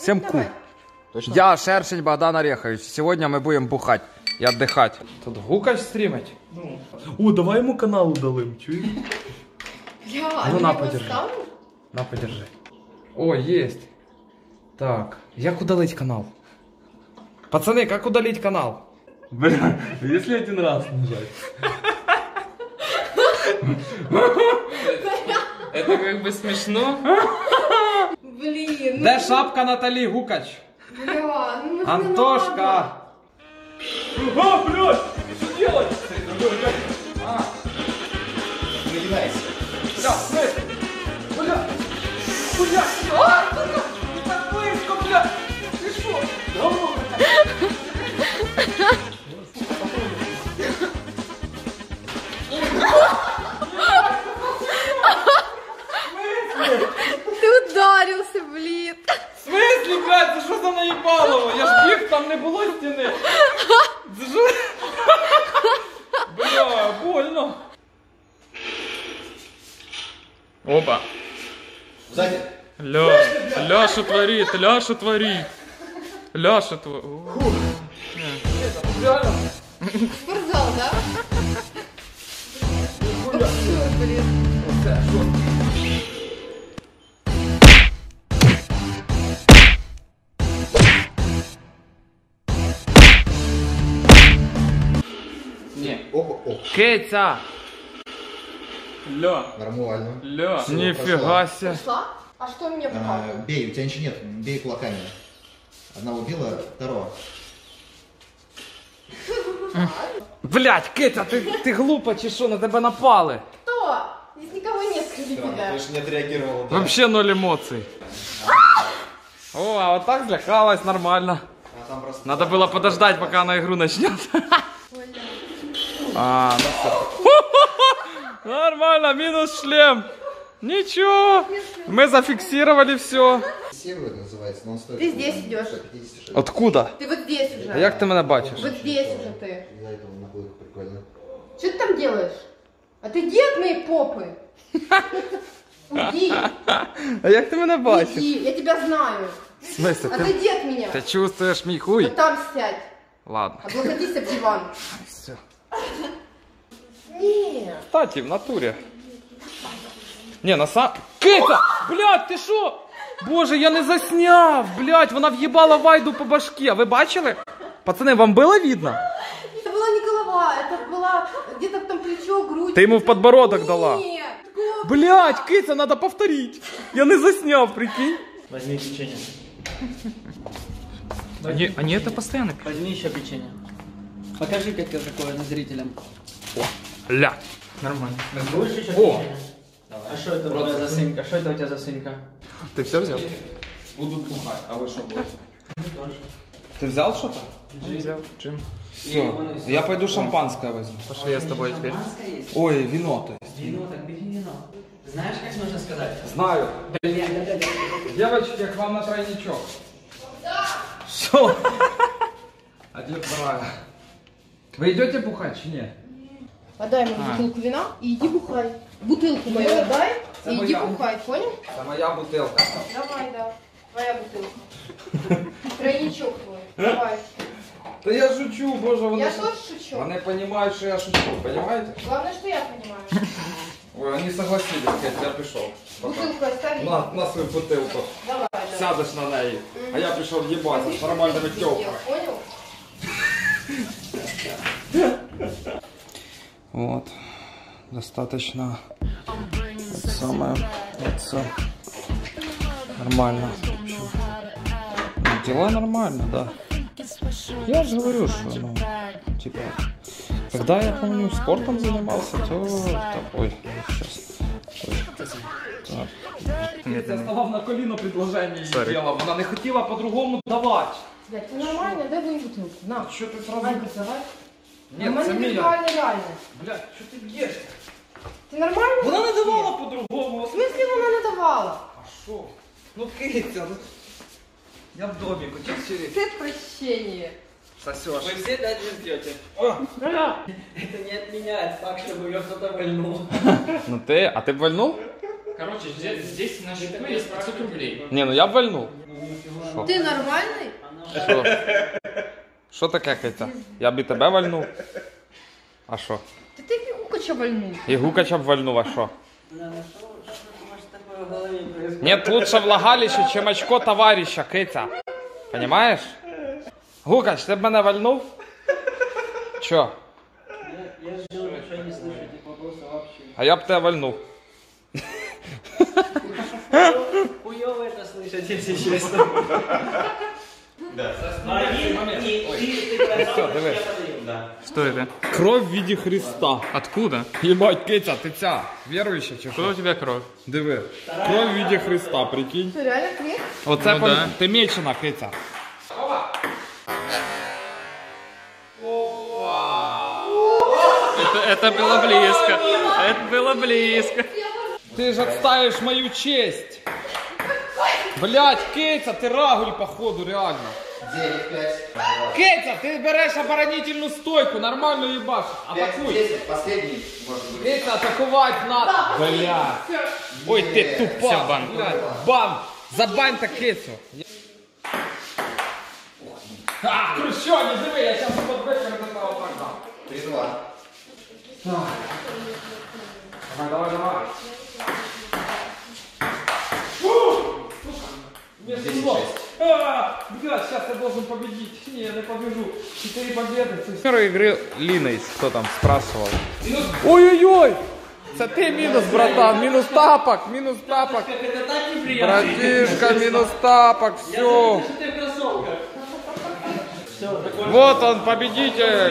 Всем ку. Точно? Я Шершень Богдан Орехович. Сегодня мы будем бухать и отдыхать. Тут Гукач стримить? Ну. О, давай ему канал удалим, чуешь? Ну на, подержи. На, подержи. О, есть. Так, як удалить канал? Пацаны, как удалить канал? Бля, если один раз нажать. Это как бы смешно. Блин, Де шапка Натали Гукач? бля, ну Антошка! А, блядь, что делать? Нагибайся. Бля, слышь! Бля! Бля! Не так близко, бля! Ты шо? Давно! Ты ударился, блин. В смысле, блядь, це що за наїбалово? Я ж біг, там не було стіни. Це що? Бля, больно. Опа. Сзади. Ляша творит, Ляша творит. Ляша творит. Реально? Спортзал, да? Блин. Оце, що? Не. Опа, оп. Киця! Ля. Нормально. Ля. Всё, Нифига себе. Пошла? А что мне показывает? Бей, у тебя ничего нет, бей кулаками. Одного убила, второго. Блять, Киця, ти глупа чи що, на тебе напали? Кто? Здесь никого нет, скажи тебя. Ты же не отреагировала. Да. Вообще ноль эмоций. О, а вот так злякалась, нормально. А там просто... Надо было подождать, пока она игру начнет. А, ну все. Нормально, минус шлем. Ничего. Мы зафиксировали все. Сервер называется, но он стоит... Ты здесь идешь. 156. Откуда? Ты вот здесь А уже. як ти мене бачиш? Вот здесь уже ты. Из-за этого находит прикольно. Что ты там делаешь? Отойди от моей попы. Уйди. А як ти мене бачиш? Уйди. Я тебя знаю. В смысле? Отойди от меня. Ти чувствуєш мій хуй? Вот там сядь. Ладно. Облокотись об диван. Все. Нет. Кстати, в натуре. Не, на сам... Киця! Блядь, ти що? Боже, я не засняв! Блядь, вона в'їбала Вайду по башке. Ви бачили? Пацани, вам було видно? Это была не голова, это была где-то там плечо, грудь. Ти йому в подбородок дала. Нет. Такого- Блядь, Киця, надо повторить. Я не засняв, прикинь. Возьми печенье. Они это постоянно. Возьми еще печенье. Покажи, как это такое на зрителям. Ля. Нормально. Будешь еще О. печенье? А что это у тебя за сынка? Что это у тебя за сынка? Ти все взяв? Буду бухать, а вы что будете? Ты взял что-то? Взял. Джим. Все, я пойду шампанское возьму. Пошли я с тобой теперь. Ой, вино то есть. Вино, так бери вино. Знаешь, как нужно сказать? Знаю. Девочки, к вам на тройничок. Что? Один, вторая. Вы идете бухать, чи нет? Отдай ему бутылку вина и иди бухай. Бутылку мою отдай и иди моя. бухай, понял? Это моя бутылка. Давай, да. Твоя бутылка. Тройничок твой. Давай. Да я шучу, боже, вони, Я ж- тоже шучу. вони понимают, что я шучу, понимаете? Главное, что я понимаю. Ой, они согласились, Кать, я пришел. Бутылку остави. На свою бутылку. Давай, да. Сядешь на ней, а я пришел ебаться с нормальными тёлками. Понял? Вот, достаточно самое это, нормально. В общем, дела нормально, да. Я же говорю, что, ну, типа, когда я помню спортом занимался, то такой, сейчас. Я ставав на коліно предложение їй делал, вона не хотіла по-другому давати. Блядь, ты нормально, дай мою бутылку. На. Що ти сразу? Анька, давай. Ні, це Нормально, мія. реально, реально. Блядь, що ти б'єш? Ты нормально? Вона не давала по-другому. В смысле она не давала? А що? Ну Киця, ну... Я в домику, через Ты прощение. сосешь. Вы все дальше ждете. Это не отменяет факт, чтобы ее кто-то вольнул. Ну ти, а ти б вальнув? Короче, здесь на счету есть 500 рублей. Не, ну я б вальнув. Ты нормальный? Що? Що таке, Киця? Я б і тебе вальнув. А що? Ты такие Гукача вальнул. І Гукача б вальнув, а що? Да, ну что может такое в голове происходит? Нет лучше влагалище, чем очко товарища, Киця. Понимаешь? Гукач, ти б мене вальнув? Чо? Я жил, что не слышу этих вопросов вообще. А я б тебе вальнув. Хуёво это слышать, если честно. Все, диви. Что это? Кров в виде Христа. Откуда? Єбать, Киця, ти ця, віруюча чи Что що? у тебя кровь? Диви. Кров в виде Христа, прикинь. Что, реально крест? Оце Ну да. ти мечена, Киця. Это было близко. Это было близко. Ти ж отставиш мою честь. Блять, Киця, ти рагуль, походу, реально. 9-5. Киця, ти береш оборонительну стойку, нормально їбаш. Атакуй. 5-10. Последний, может быть. Киця, атакувати надо. Бля. Ой, ти тупа. Все, бан. Блядь, бан. Забань-то Кицю. А, Хрущоні, диви, я зараз под вечір до того програм. 3-2. Давай, давай. Блядь, сейчас я должен победить. Не, я не побежу. 4 победы. Первой игры Линейс, кто там спрашивал. Ой-ой-ой! Это ты минус, братан. Минус тапок, минус тапок. Как это так неприятно. Братишка, минус тапок, все. Ты в кроссовках. Все, такой. Вот он, победитель.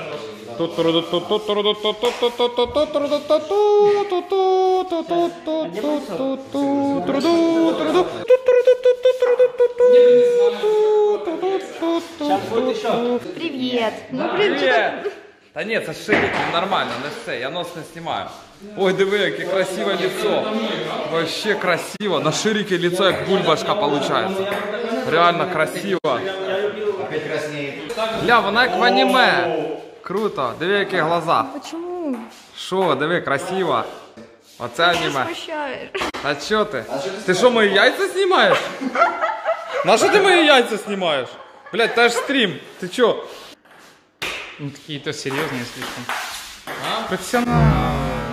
Сейчас будет еще. Привет. Ну, Привет! Та ні, це ширик, нормально, не все, я нос не знімаю. Ой, диви, яке красиве лицо. Вообще красиво. На ширике лицо як бульбашка получается. Реально красиво. Опять краснеет. Ля, вона як в аніме. Круто. Диви, які глаза. Почему? Шо, диви, красиво. Оце аніме. Смущаешь. Та чо ти? Ти що, мої яйця знімаєш? На що ти мої яйця знімаєш? Блядь, це ж стрім. Ти чо? Ну, какие-то серьезные слишком. Професіонал.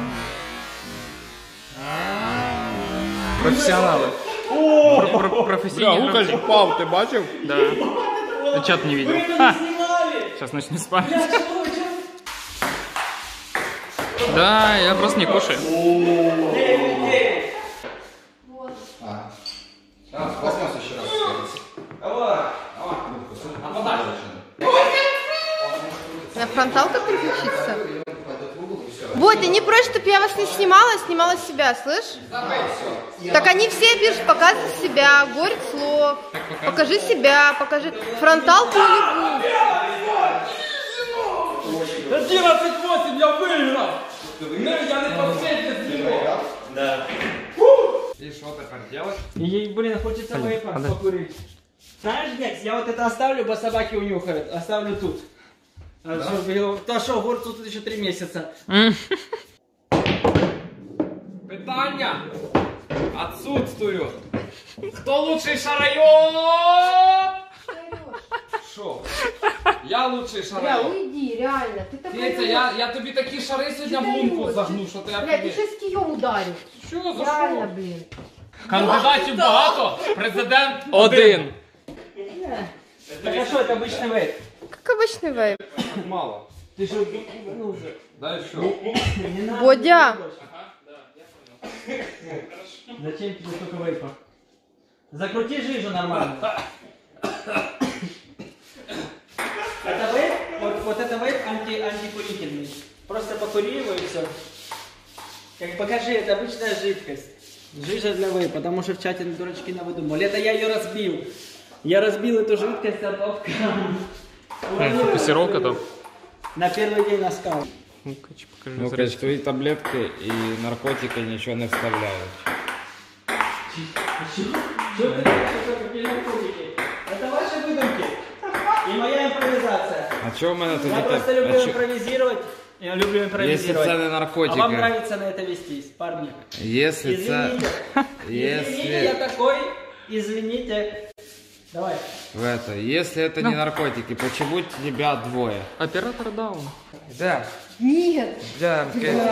Профессионалы. Бля, Профессионалы. Лукаш впав, ти бачив? Да. А чё ты не видел? Ха! Сейчас начну спать. Да, я просто не кушаю. Возьмем еще раз. На фронталка переключиться? Вот, ты не прочь, чтобы я вас не снимала, снимала себя, слышь? Так они все пишут, показывай себя, горь слов, покажи себя, покажи фронталку или 11-8, я виграв! Я не последнє знімав! Да. І що тепер делать? Ей, блин, хочется вейпа покурить. Знаешь, Некс, я вот это оставлю, бо собаки унюхают. Оставлю тут. То что, горцу тут еще 3 месяца. Питання отсутствують. Хто лучший шарайон? Що? Я лучший Бля, шарайон. уйди, реально, ты такой... Петя, я тобі такі шари сьогодні в лунку загну, що ти Бля, ты офігеть. сейчас кием ударил. Що за Реально, що? блин. Кандидатів багато, президент один. Так а что, это обычный вейп? Как обычный вейп. Мало. Ты что, ебанулся? Далі що? Не надо. Бодя. Зачем тебе столько вейпа? Закрути жижу нормально. Это вейп, вот это вейп антикурительный. Просто покури его и все. Как покажи, это обычная жидкость. Жижа для вейпа, потому что в чате дурачки навыдумали. Это я ее разбил. Я разбил эту жидкость от лобка. Фокусировка там. На первый день наскал. Лукач, покажи. Ну, конечно, твои таблетки и наркотики ничего не вставляют. Что ты какие наркотики? Это ваши выдумки. И моя импровизация. А чё у меня тут Я просто люблю импровизировать Я люблю импровизировать. Если это не наркотики. А вам нравится на это вестись, парни? Если Извините. Извините, я такой. Извините. Давай. Если это не наркотики, почему тебя двое? Оператор даун. Да. Нет. Да,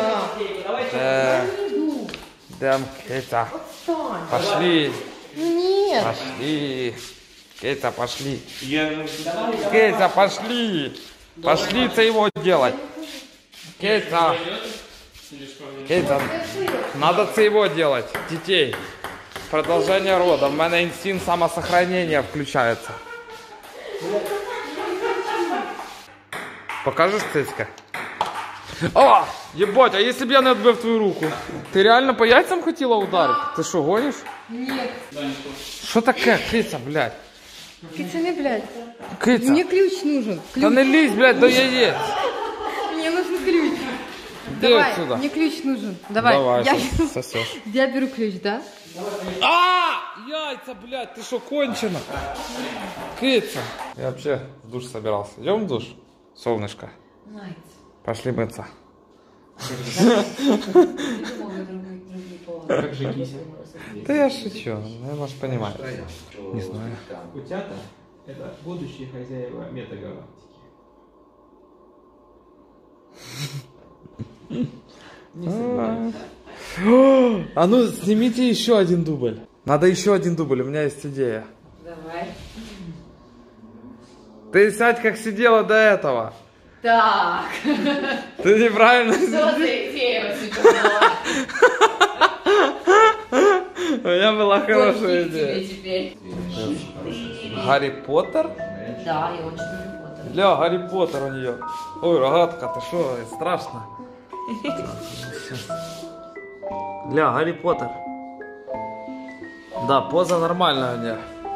Кейта. Пошли. Нет. Пошли. Кейта, пошли. Кейта, пошли. Пошли ты его делать. Кейта. Кейта. Надо це его делать. Детей. Продолжение рода. У меня инстинкт самосохранения включается. Покажешь цицка? О! Ебать, а если бы я не отбив твою руку? Ты реально по яйцам хотела ударить? Ты что, гонишь? Нет. Что такое, Кица, блядь? Кицаны, блядь. Кица. Мне ключ нужен. Да не лезь, блядь, до яиц. Мне нужен ключ. Иди Давай, отсюда. мне ключ нужен. Давай. Давай, я... сосешь. я беру ключ, да? Яйца, блядь, ты что, кончено? Кица. Я вообще в душ собирался. Идем в душ, солнышко? Пошли мыться. Как же кися? Да я шучу, ну, может, понимаешь. Не знаю. Утята – это будущие хозяева метагалактики. Не сомневаюсь. А ну, снимите еще один дубль. Надо еще один дубль, у меня есть идея. Давай. Ты сядь, как сидела до этого. Так. Ты неправильно Что сидела. за идея вообще была? У меня была хорошая тебе идея. теперь. Гарри Поттер? Да, я очень люблю Поттера. Бля, Гарри Поттер у нее. Ой, рогатка, ты что, страшно. Бля, Гарри Поттер. Да, поза нормальная у нее.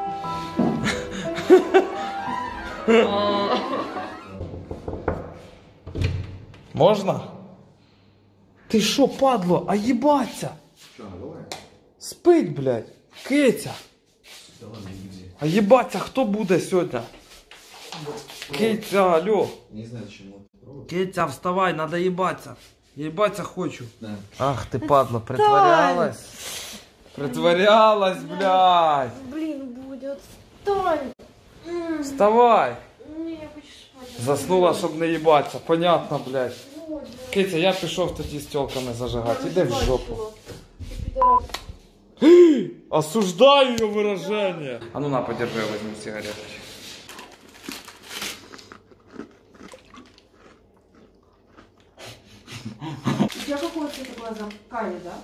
Можно? Ты шо, падло, а ебаться? Спить, блядь. Кетя. А ебаться, кто будет сегодня? Кетя, алло. Не знаю, чему. Кетя, вставай, надо ебаться. Ебаться хочу. Да. Ах ты, падла, притворялась. Притворялась, блядь. Блин, будет. Встань. Вставай. Не, я хочу спать. Заснула, щоб не їбатися. Понятно, блядь. Китя, я пішов тоді з тілками зажигати. Іди в жопу. Осуждаю ее выражение. А ну на, подержи, я возьму сигарету. У тебя какого цвета глаза? Карий, да?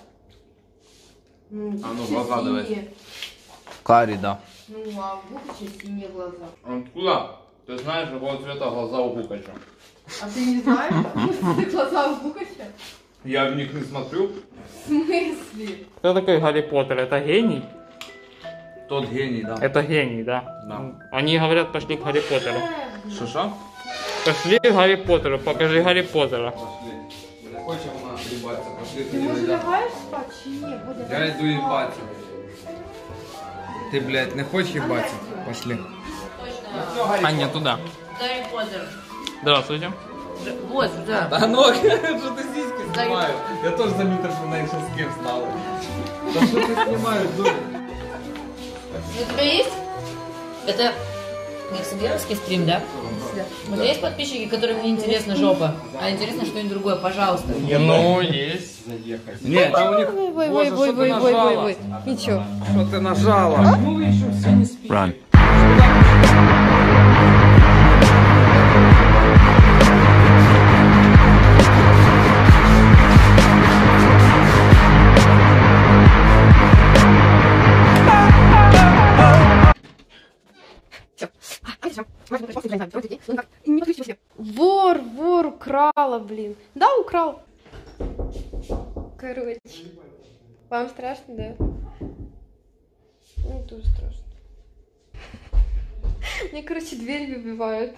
А ну, глаза давай. синие. Карі, да. Ну, а у Гукача синие глаза. Откуда? Ты знаешь, какого цвета глаза у Гукача? А ты не знаешь, какие глаза у Гукача? Я в них не смотрю. В смысле? Кто такой Гарри Поттер? Это гений? Тот гений, да. Это гений, да? Да. Они говорят, пошли к Гарри Поттеру. Шо-шо? Пошли к Гарри Поттеру, покажи Гарри Поттера. Пошли. Не хочемо вона їбатися. Пошли Ты тоді уже зайдемо. лягаешь спать? Чи нет? Вот Я иду ебаться. Ты, блядь, не хочешь ебаться? Пошли. А, нет, туда. Гарри Поттер. Здравствуйте. Вот, да. А ну, что ты сиськи снимаешь? Я тоже заметил, что на их с кем стала. Да что ты снимаешь, дура? У тебя есть? Это Гексагеновский стрим, да? У тебя есть подписчики, которым не интересна жопа, а интересно что-нибудь другое, пожалуйста. Ну, есть. Нет, а у них... Ой, Боже, что ты нажала? Ничего. Что ты нажала? Ну вы еще все не спите. Run. Вор украла, блин. Да, украл. Короче. Вам страшно, да? Мне тоже страшно. Мне, короче, дверь выбивают.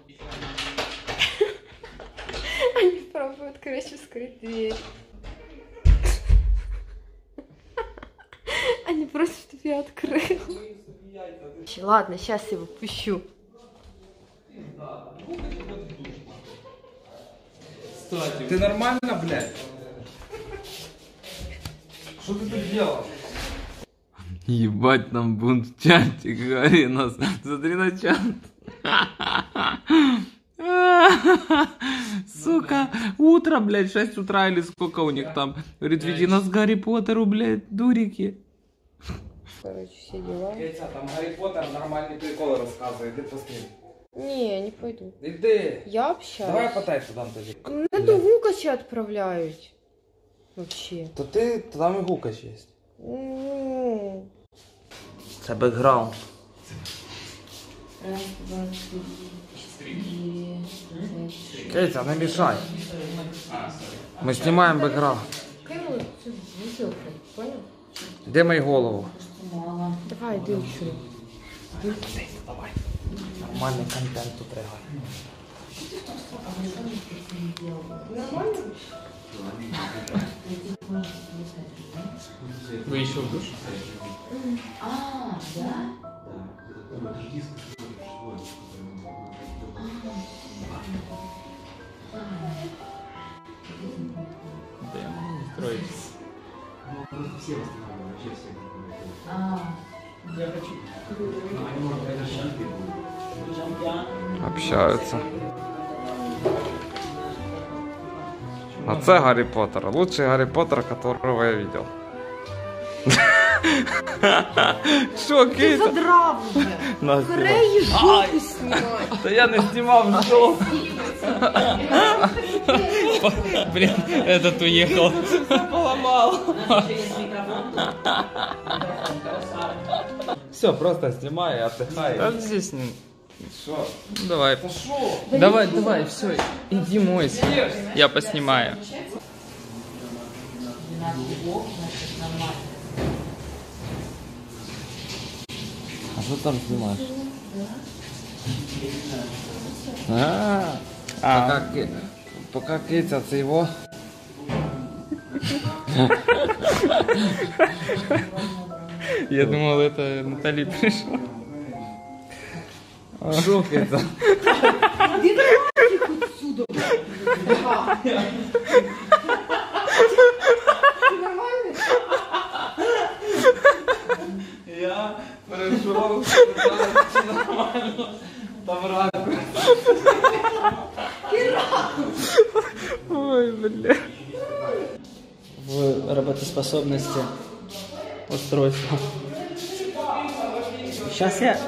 Они пробуют, короче, вскрыть дверь. Они просят, чтобы я открыла. Ладно, сейчас я его пущу. Ты нормально, блядь? Что ты тут делал? Ебать, там бунт в чате, говори нас. Смотри на чат. Сука, утро, блядь, 6 утра или сколько у них там. Говорит, веди нас к Гарри Поттеру, блядь, дурики. Короче, все дела. Там Гарри Поттер нормальные приколы рассказывает, иди посмотри. Не, не пойду. Иди. Я общаюсь. Давай потай туда тоді. На дугу кача отправляють. Вообще. То ти, то там і гукач є. Ну, Це бекграунд. Раз, два, три, четыре, Кейтя, не мішай. Ми знімаємо бекграунд. Кому це веселка, понял? Де мої голову? мало. Давай, иди сюда. Давай. Нормальний контент тут ригай. Вы еще в душ? А, да? Да я могу не строить. Я хочу. Общаються. А це Гаррі Поттер. Лучший Гаррі Поттер, которого я видел. Що, Кейтя? Задрав уже. Настя. Скорее жопу снимать. Та я не знімав нічого. Блин, этот уехал. Поламав. Все, просто знімай і отдыхай. Да здесь не... Що? Давай. Та що? Давай, давай, все, иди мойся. Я поснимаю. А що там знімаєш? А, Пока Кейтя це його. я думал, это Натали пришла. Що Кейтя? Я перейшов, чи нормально. Там раку. Ой, бля. В работоспособности устройства. Сейчас я...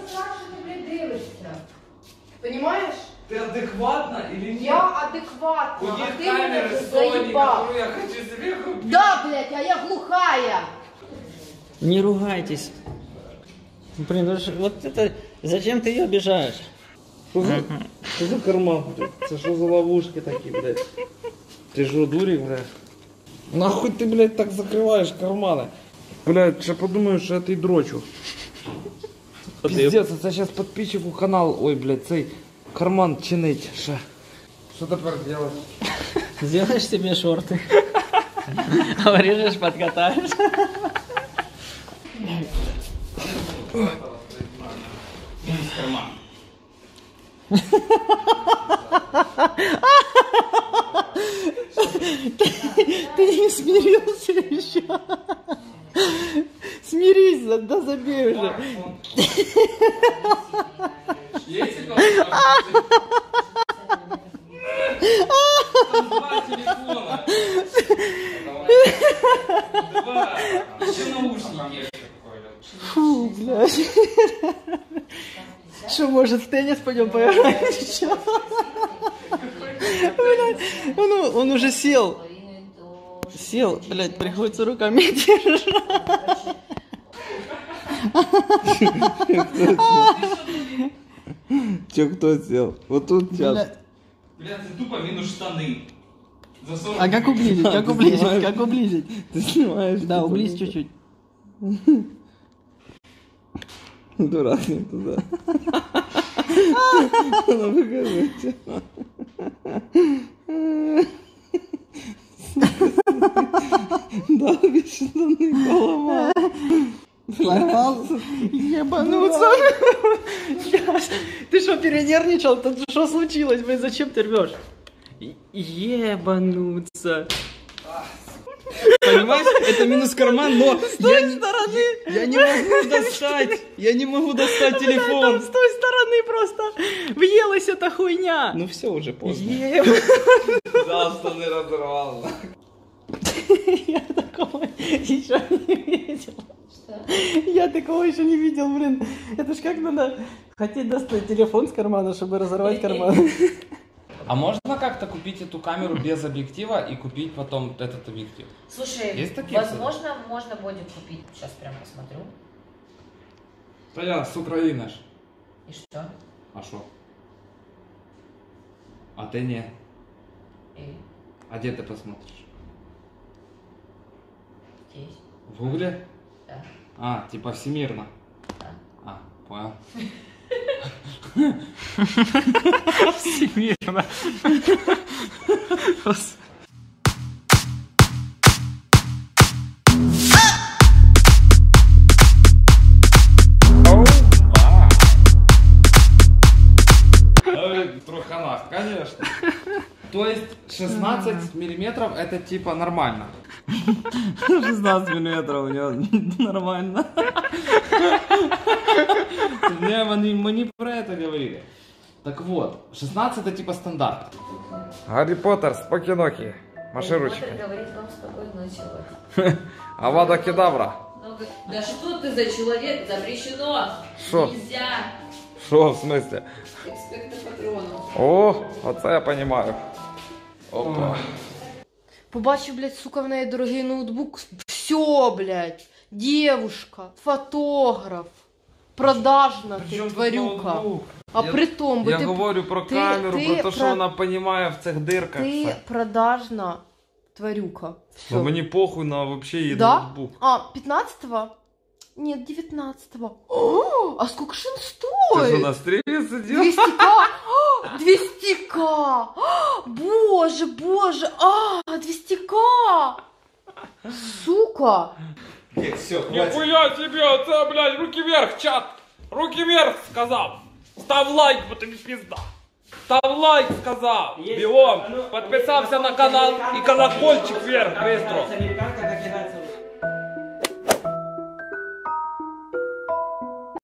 Понимаешь? Ти адекватна или ні? Я адекватна, У них а ты меня камеры Sony, заебал. которую я хочу себе купить. Да, блядь, а я глухая. Не ругайтесь. Блин, ну вот это... Зачем ты ее обижаешь? Що за карман, блядь? Це що за ловушки такі, блядь? Ти ж дурик, блядь? Нахуй ти, блядь, так закриваєш кармани? Блядь, ще подумаю, що я ти дрочу. Пиздец, це зараз підписчику канал, ой, блядь, цей карман чинить ще. Що тепер робити? Сделаешь себе шорты. Обрежешь, подкатаешь. Ты не смирился еще. Смирись, да забей уже. Два телефона. Два. Еще наушники. Фу, блядь. Что, может, в теннис пойдем поиграем сейчас? Блядь, он уже сел. Сел, блядь, приходится руками держать. Че, кто сел? Вот тут сейчас. Бля, ты тупо минус штаны. За 40 А как ублизить? Как ублизить? Как ублизить? Ты снимаешь? Да, ублизь чуть-чуть. Дурак не туда. Ну покажите. Да, видишь, штаны поломал. Поймал? Ебануться. Ты что, перенервничал? Что случилось, блин? Зачем ты рвешь? ебануться. Понимаешь, это минус карман, но я не могу достать. Я не могу достать телефон. С той стороны просто въелась эта хуйня. Ну все, уже поздно. Завтра не разорвал. Я такого еще не видел. Я такого еще не видел, блин. Это ж как надо хотеть достать телефон с кармана, чтобы разорвать карман. А можно как-то купить эту камеру без объектива и купить потом этот объектив? Слушай, Есть такие возможно, можно будет купить. Сейчас прям посмотрю. Да я с Украины ж. И что? А шо? А ты не. И А где ты посмотришь? здесь. В Гугле? Да. А, типа всемирно. Да. А, понял. Всемирно. В труханах, конечно. То есть 16 миллиметров это типа нормально. 16 миллиметров у него нормально. Не, мы не про это говорили. Так вот, 16 это типа стандарт. Гарри Поттер, спокойноки. Маши ручкой. Говорит вам спокойной ночи. Авада кедавра. Да что ты за человек? Запрещено. Шо? Нельзя. Что в смысле? Экспекта патронов. О, оце я понимаю. Опа. Побачив, блядь, сука, в неї дорогий ноутбук. Все, блядь. Девушка, фотограф, продажна ти, тварюка. А при тому, бо Я ти, говорю про ти- камеру, ти про те, що про- вона розуміє в цих дирках. ти все. продажна тварюка. Все. Ну, мені похуй на вообще її Да? ноутбук. А, 15-го? Нет, 19-го. О, а сколько же он Ти стоит? що на стрімі сидів? 200к! О, 200к! О, боже, боже! 200к! Сука! Нет, все, хватит. Ніхуя тебе, оце, блядь, руки вверх, чат! Руки вверх, сказав! Став лайк, бо тобі пізда! Став лайк, сказав! Бігом! Підписався на канал і колокольчик вверх, быстро! Американка, как играется.